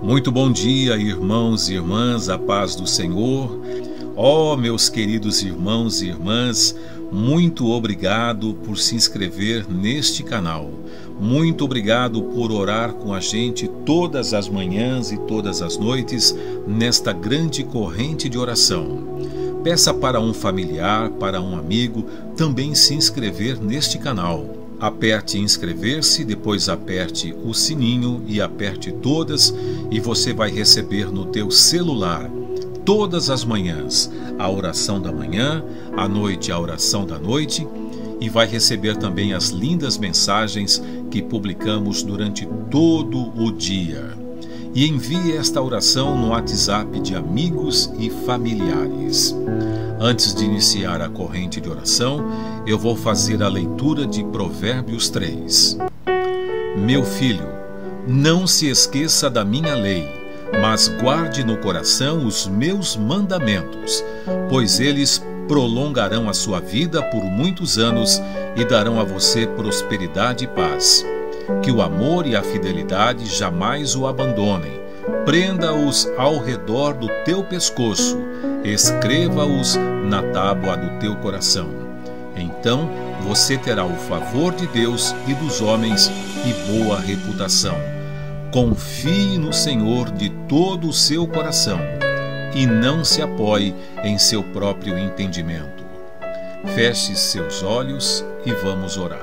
Muito bom dia, irmãos e irmãs, a paz do Senhor. Meus queridos irmãos e irmãs, muito obrigado por se inscrever neste canal. Muito obrigado por orar com a gente todas as manhãs e todas as noites nesta grande corrente de oração. Peça para um familiar, para um amigo, também se inscrever neste canal. Aperte inscrever-se, depois aperte o sininho e aperte todas e você vai receber no teu celular todas as manhãs a oração da manhã, à noite a oração da noite e vai receber também as lindas mensagens que publicamos durante todo o dia. E envie esta oração no WhatsApp de amigos e familiares. Antes de iniciar a corrente de oração, eu vou fazer a leitura de Provérbios 3. Meu filho, não se esqueça da minha lei, mas guarde no coração os meus mandamentos, pois eles prolongarão a sua vida por muitos anos e darão a você prosperidade e paz. Que o amor e a fidelidade jamais o abandonem. Prenda-os ao redor do teu pescoço, escreva-os na tábua do teu coração. Então você terá o favor de Deus e dos homens e boa reputação. Confie no Senhor de todo o seu coração e não se apoie em seu próprio entendimento. Feche seus olhos e vamos orar.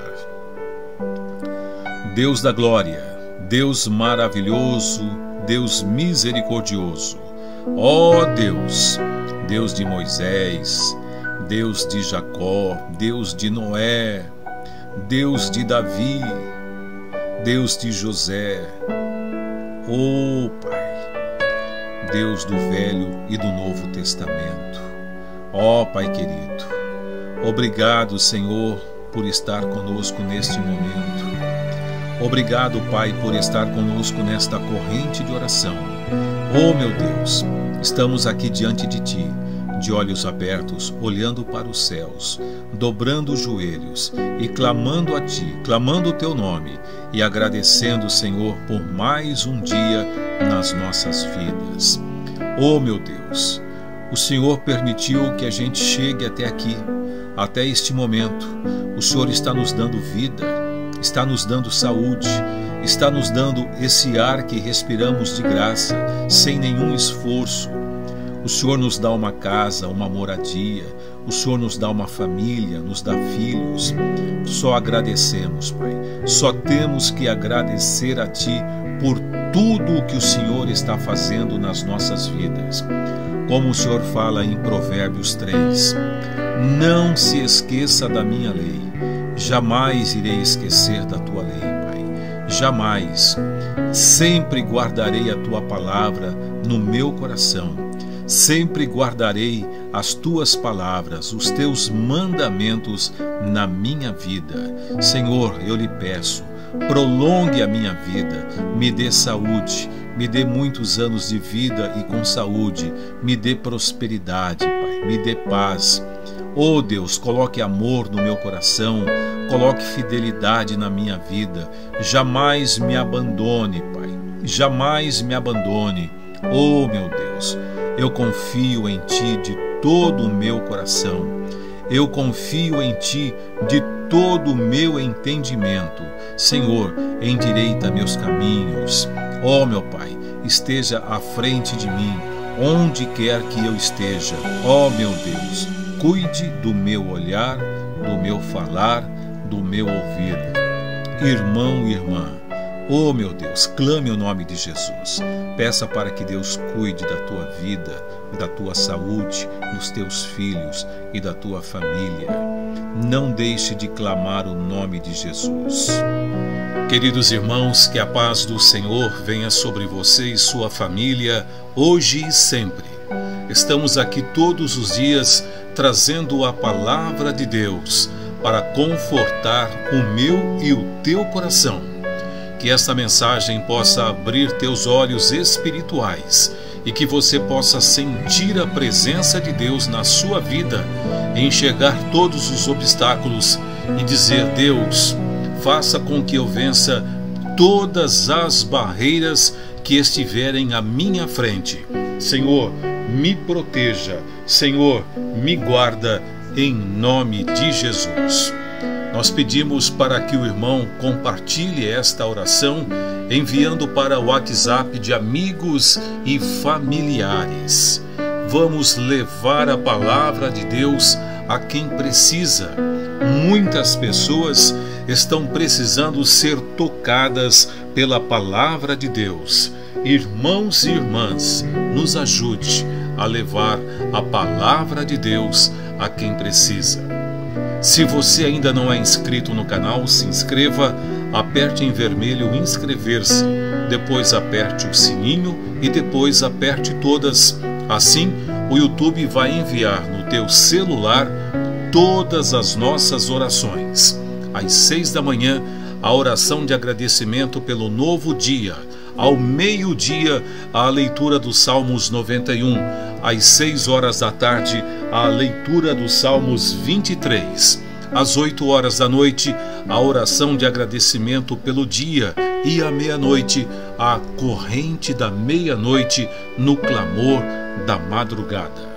Deus da glória, Deus maravilhoso, Deus misericordioso, Deus, Deus de Moisés, Deus de Jacó, Deus de Noé, Deus de Davi, Deus de José, Pai, Deus do Velho e do Novo Testamento. Pai querido, obrigado, Senhor, por estar conosco neste momento. Obrigado, Pai, por estar conosco nesta corrente de oração. Meu Deus, estamos aqui diante de Ti, de olhos abertos, olhando para os céus, dobrando os joelhos e clamando a Ti, clamando o Teu nome e agradecendo, Senhor, por mais um dia nas nossas vidas. Meu Deus, o Senhor permitiu que a gente chegue até aqui, até este momento. O Senhor está nos dando vida, está nos dando saúde, está nos dando esse ar que respiramos de graça, sem nenhum esforço. O Senhor nos dá uma casa, uma moradia, o Senhor nos dá uma família, nos dá filhos. Só agradecemos, Pai. Só temos que agradecer a Ti por tudo o que o Senhor está fazendo nas nossas vidas. Como o Senhor fala em Provérbios 3, não se esqueça da minha lei. Jamais irei esquecer da Tua lei, Pai. Jamais. Sempre guardarei a Tua palavra no meu coração. Sempre guardarei as Tuas palavras, os Teus mandamentos na minha vida. Senhor, eu lhe peço, prolongue a minha vida, me dê saúde, me dê muitos anos de vida e com saúde, me dê prosperidade, Pai, me dê paz. Deus, coloque amor no meu coração, coloque fidelidade na minha vida. Jamais me abandone, Pai. Jamais me abandone. Meu Deus, eu confio em Ti de todo o meu coração. Eu confio em Ti de todo o meu entendimento. Senhor, endireita meus caminhos. Meu Pai, esteja à frente de mim, onde quer que eu esteja. Meu Deus, cuide do meu olhar, do meu falar, do meu ouvir. Irmão e irmã, meu Deus, clame o nome de Jesus. Peça para que Deus cuide da tua vida, da tua saúde, dos teus filhos e da tua família. Não deixe de clamar o nome de Jesus. Queridos irmãos, que a paz do Senhor venha sobre você e sua família, hoje e sempre. Estamos aqui todos os dias trazendo a palavra de Deus para confortar o meu e o teu coração. Que esta mensagem possa abrir teus olhos espirituais e que você possa sentir a presença de Deus na sua vida, enxergar todos os obstáculos e dizer: Deus, faça com que eu vença todas as barreiras que estiverem à minha frente. Senhor, me proteja. Senhor, me guarda, em nome de Jesus. Nós pedimos para que o irmão compartilhe esta oração, enviando para o WhatsApp de amigos e familiares. Vamos levar a palavra de Deus a quem precisa. Muitas pessoas estão precisando ser tocadas pela palavra de Deus. Irmãos e irmãs, nos ajude a levar a palavra de Deus a quem precisa. Se você ainda não é inscrito no canal, se inscreva, aperte em vermelho inscrever-se, depois aperte o sininho e depois aperte todas. Assim, o YouTube vai enviar no teu celular todas as nossas orações. Às 6 da manhã, a oração de agradecimento pelo novo dia. Ao meio-dia, a leitura dos Salmos 91. Às 6 horas da tarde, a leitura dos Salmos 23. Às 8 horas da noite, a oração de agradecimento pelo dia. E à meia-noite, a corrente da meia-noite no clamor da madrugada.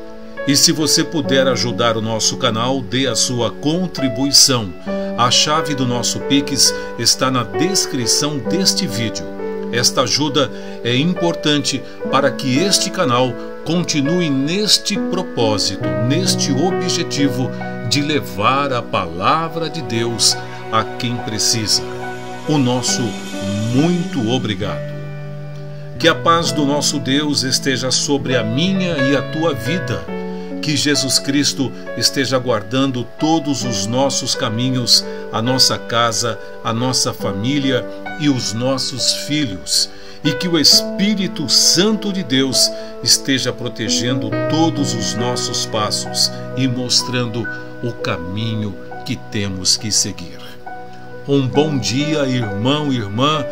E se você puder ajudar o nosso canal, dê a sua contribuição. A chave do nosso Pix está na descrição deste vídeo. Esta ajuda é importante para que este canal continue neste propósito, neste objetivo de levar a palavra de Deus a quem precisa. O nosso muito obrigado. Que a paz do nosso Deus esteja sobre a minha e a tua vida. Que Jesus Cristo esteja guardando todos os nossos caminhos, a nossa casa, a nossa família e os nossos filhos. E que o Espírito Santo de Deus esteja protegendo todos os nossos passos e mostrando o caminho que temos que seguir. Um bom dia, irmão e irmã.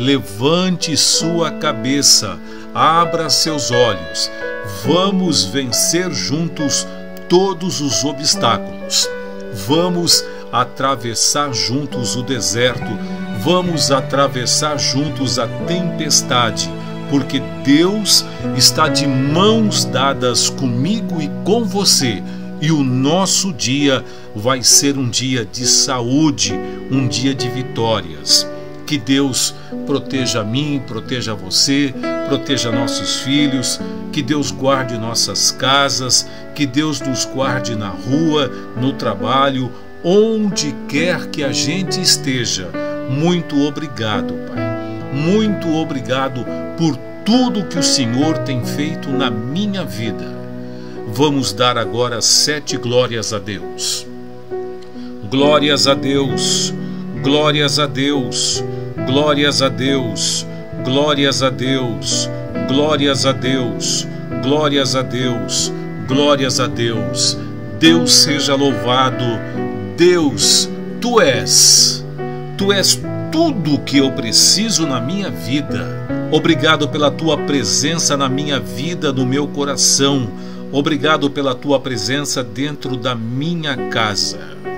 Levante sua cabeça, abra seus olhos. Vamos vencer juntos todos os obstáculos. Vamos atravessar juntos o deserto. Vamos atravessar juntos a tempestade, porque Deus está de mãos dadas comigo e com você. E o nosso dia vai ser um dia de saúde, um dia de vitórias. Que Deus proteja a mim, proteja você, proteja nossos filhos, que Deus guarde nossas casas, que Deus nos guarde na rua, no trabalho, onde quer que a gente esteja. Muito obrigado, Pai. Muito obrigado por tudo que o Senhor tem feito na minha vida. Vamos dar agora 7 glórias a Deus. Glórias a Deus, glórias a Deus, glórias a Deus, glórias a Deus, glórias a Deus, glórias a Deus, glórias a Deus. Deus seja louvado. Deus, Tu és tudo o que eu preciso na minha vida. Obrigado pela Tua presença na minha vida, no meu coração. Obrigado pela Tua presença dentro da minha casa.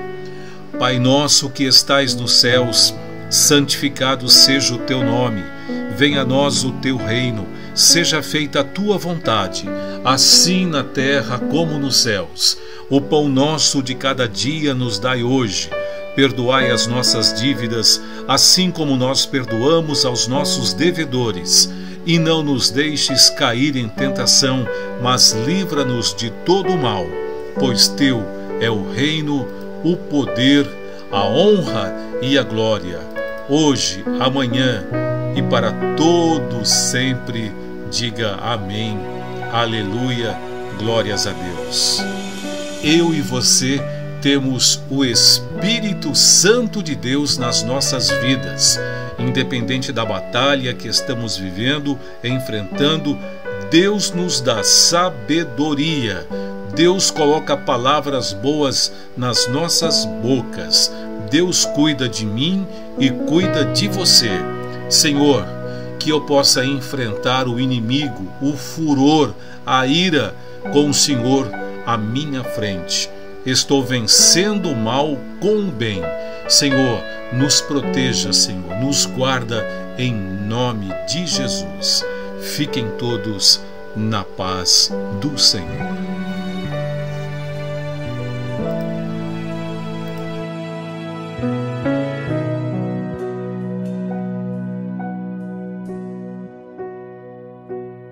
Pai nosso que estais nos céus, santificado seja o Teu nome. Venha a nós o Teu reino. Seja feita a Tua vontade, assim na terra como nos céus. O pão nosso de cada dia nos dai hoje. Perdoai as nossas dívidas, assim como nós perdoamos aos nossos devedores. E não nos deixes cair em tentação, mas livra-nos de todo o mal. Pois Teu é o reino, o poder, a honra e a glória, hoje, amanhã e para todos sempre. Diga amém, aleluia, glórias a Deus. Eu e você temos o Espírito Santo de Deus nas nossas vidas. Independente da batalha que estamos vivendo, enfrentando, Deus nos dá sabedoria. Deus coloca palavras boas nas nossas bocas. Deus cuida de mim e cuida de você. Senhor, que eu possa enfrentar o inimigo, o furor, a ira com o Senhor à minha frente. Estou vencendo o mal com o bem. Senhor, nos proteja, Senhor, nos guarda em nome de Jesus. Fiquem todos na paz do Senhor.